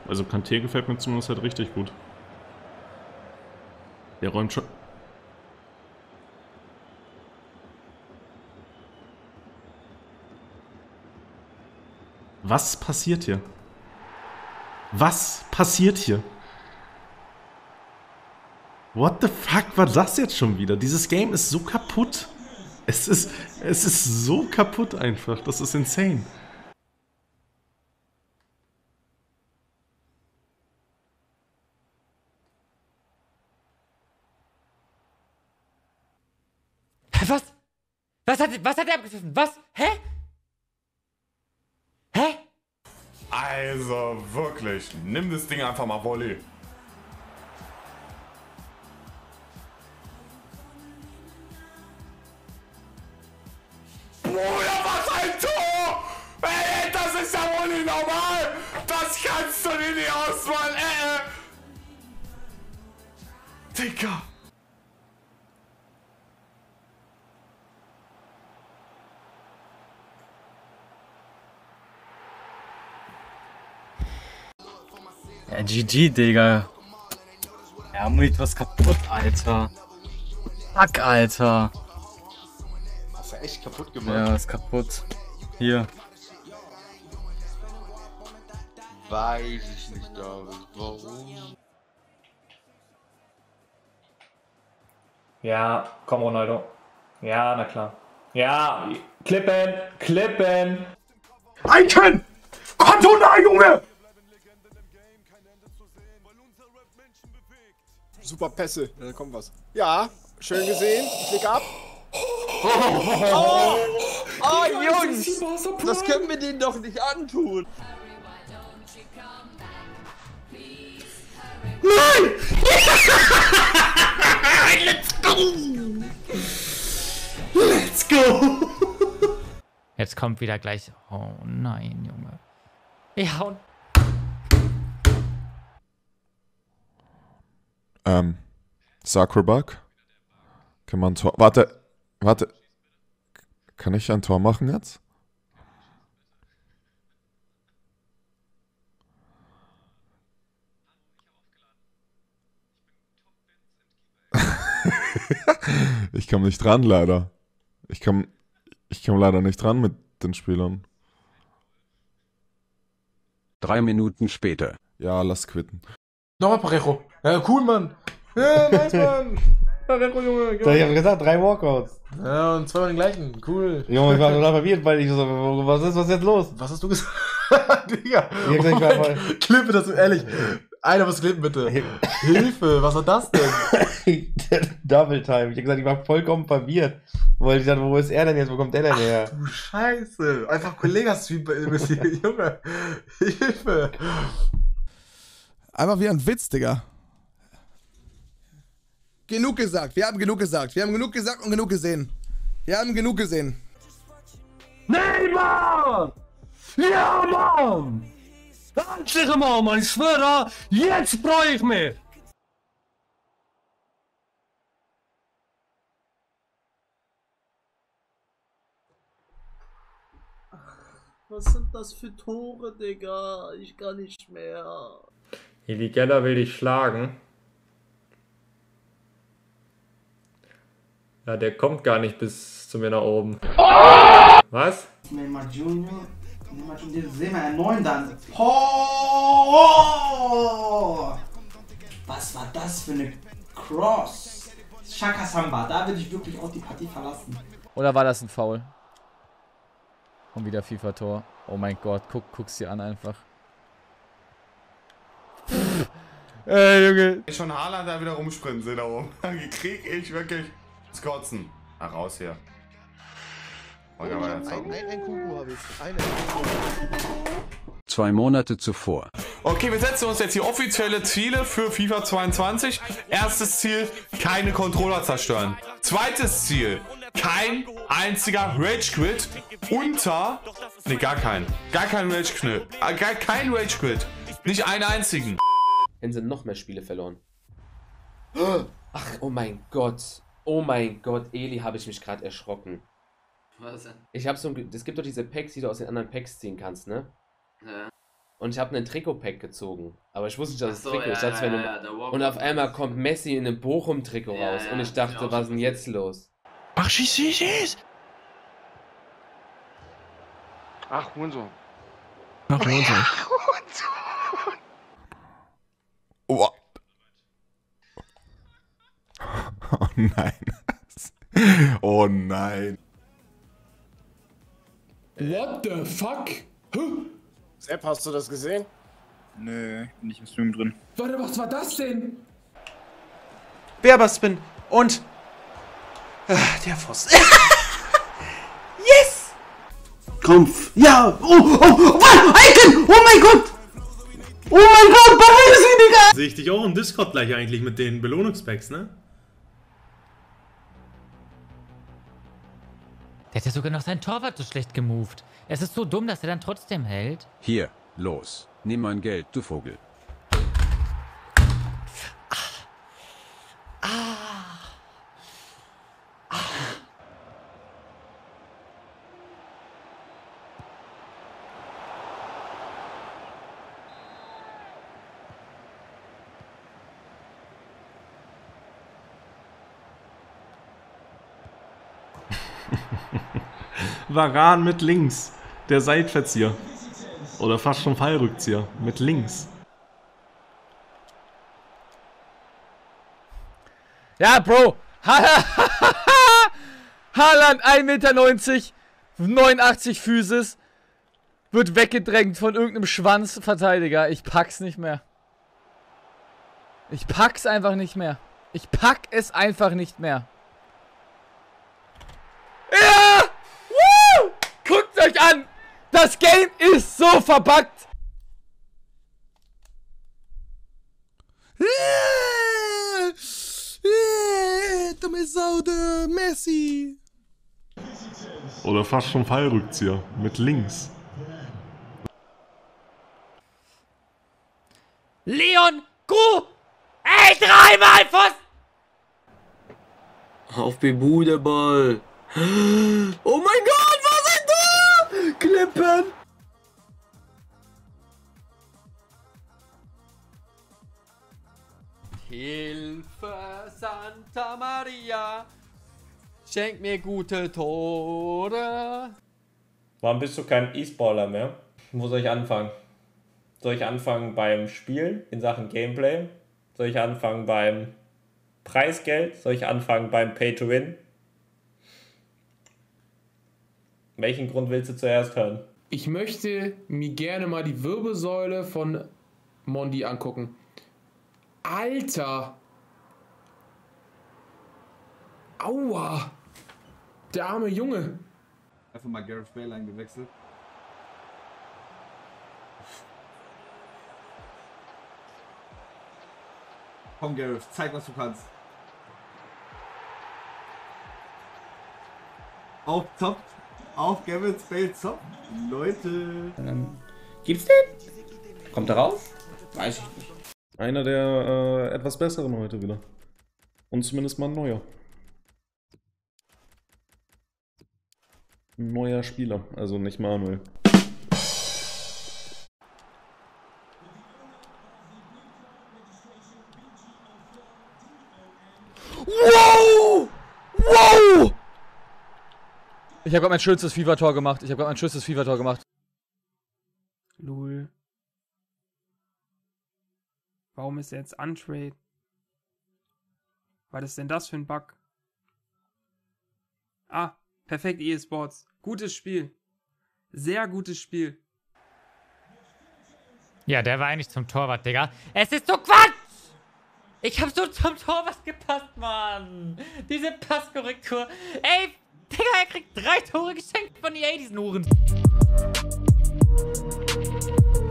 Also Kanté gefällt mir zumindest halt richtig gut. Der räumt schon... Was passiert hier? Was passiert hier? What the fuck war das jetzt schon wieder? Dieses Game ist so kaputt. Es ist so kaputt einfach. Das ist insane. Was? Was hat er abgepfiffen? Was? Hä? Hä? Also wirklich, nimm das Ding einfach mal Volley. Bruder, was ein Tor! Ey, das ist ja wohl nicht normal! Das kannst du dir nicht ausmalen, Digga! Ja, GG, Digga. Ja, mit was kaputt, Alter. Fuck, Alter. Hast du echt kaputt gemacht? Ja, ist kaputt. Hier. Weiß ich nicht, David. Warum? Ja, komm Ronaldo. Ja, na klar. Ja, klippen, klippen. Icon! Kontona, Junge! Super Pässe, da kommt was. Ja, schön gesehen. Ich leg ab. Oh, Jungs! Das können wir denen doch nicht antun! Nein! Let's go! Jetzt kommt wieder gleich. Oh nein, Junge. Ja, und. Zuckerberg? Kann man ein Tor... Warte. Kann ich ein Tor machen jetzt? Ich komme nicht dran, leider. Ich komm leider nicht dran mit den Spielern. 3 Minuten später. Ja, lass quitten. Nochmal Parejo. Ja, cool, Mann. Ja, nice, Mann. Parejo, Junge. Ich hab gesagt, 3 Walkouts. Ja, und zweimal den gleichen. Cool. Junge, ich war total verwirrt, weil ich so, was ist jetzt los? Was hast du gesagt? Digga. Ich hab gesagt, ich war voll... Klippe das, ehrlich. Einer muss klippen, bitte. Hilfe, was war das denn? Double Time. Ich hab gesagt, ich war vollkommen verwirrt. Weil ich dachte, wo ist er denn jetzt? Wo kommt der denn her? Du Scheiße. Einfach Kollegas-Stream, Junge. Hilfe. Einfach wie ein Witz, Digga. Genug gesagt. Wir haben genug gesagt. Wir haben genug gesagt und genug gesehen. Wir haben genug gesehen. Neymar! Ja, Mann! Endlich mal, Mann, ich schwöre, jetzt freue ich mich! Was sind das für Tore, Digga? Ich kann nicht mehr. Eli Geller will dich schlagen. Ja, der kommt gar nicht bis zu mir nach oben. Oh! Was? Neymar Junior. Neymar Junior, sehen wir einen neuen dann. Oh! Was war das für eine Cross? Shaka Samba, da würde ich wirklich auch die Partie verlassen. Oder war das ein Foul? Und wieder FIFA-Tor. Oh mein Gott, guck's dir an einfach. Junge. Ich schon Haaland da wieder rumsprinten sehe da oben. Krieg ich wirklich das Kotzen. Ach, raus hier. Ein Kuckuck habe ich. 2 Monate zuvor. Okay, wir setzen uns jetzt hier offizielle Ziele für FIFA 22. Erstes Ziel, keine Controller zerstören. Zweites Ziel, kein einziger Rage Quit unter... Ne, gar kein. Gar kein Rage Quit. Gar kein Rage Quit. Nicht einen einzigen. Hätten sie noch mehr Spiele verloren. Ach, oh mein Gott. Oh mein Gott, Eli, habe ich mich gerade erschrocken. Was denn? Ich habe so ein... Es gibt doch diese Packs, die du aus den anderen Packs ziehen kannst, ne? Ja. und ich habe einen Trikot-Pack gezogen. Aber ich wusste nicht, dass es Trikot ist. Und auf einmal kommt Messi in einem Bochum-Trikot raus. Und ich dachte, was ist denn jetzt los? Ach, schieß! Ach, Hurensohn. Oh. Oh nein. Oh nein. What the fuck? Sepp, hast du das gesehen? Nö, ich bin nicht im Stream drin. Warte, was war das denn? Werberspin und der Pfosten. Yes! Kampf. Ja. Oh, Icon! Oh mein Gott! Oh mein Gott, warum ist sie, Digga? Sehe ich dich auch im Discord gleich eigentlich mit den Belohnungspacks, ne? Der hat ja sogar noch seinen Torwart so schlecht gemoved. Es ist so dumm, dass er dann trotzdem hält. Hier, los. Nimm mein Geld, du Vogel. Varan mit links. Der Seitverzieher. Oder fast schon Fallrückzieher. Mit links. Ja, Bro. Haaland 1,90 Meter, 89 Physis. Wird weggedrängt von irgendeinem Schwanzverteidiger. Ich pack's nicht mehr. Ich pack's einfach nicht mehr. Ich pack es einfach nicht mehr. Ja! Woo! Guckt euch an! Das Game ist so verbuggt! Dumme Sau, de Messi! Oder fast schon Fallrückzieher. Mit links. Leon, Kuh! Ey, dreimal Pfosten! Auf Bebu der Ball. Oh mein Gott, was ist da? Klippen! Hilfe, Santa Maria, schenk mir gute Tore. Warum bist du kein E-Spoiler mehr? Wo soll ich anfangen? Soll ich anfangen beim Spielen in Sachen Gameplay? Soll ich anfangen beim Preisgeld? Soll ich anfangen beim Pay-to-Win? Welchen Grund willst du zuerst hören? Ich möchte mir gerne mal die Wirbelsäule von Mondi angucken. Alter! Aua! Der arme Junge! Einfach mal Gareth Bale eingewechselt. Komm Gareth, zeig was du kannst. Auf Top, auf Gareth Bale Top. Leute. Gibt's den? Kommt er raus? Weiß ich nicht. Einer der etwas besseren heute wieder. Und zumindest mal ein neuer. Ein neuer Spieler, also nicht Manuel. Wow! Wow! Ich habe gerade mein schönstes FIFA-Tor gemacht. Lul. Warum ist er jetzt untrade? Was ist denn das für ein Bug? Ah, perfekt eSports. Gutes Spiel. Sehr gutes Spiel. Ja, der war eigentlich zum Torwart, Digga. Es ist so Quatsch! Ich hab so zum Torwart gepasst, Mann. Diese Passkorrektur. Ey, Digga, er kriegt 3 Tore geschenkt von EA, diesen Huren.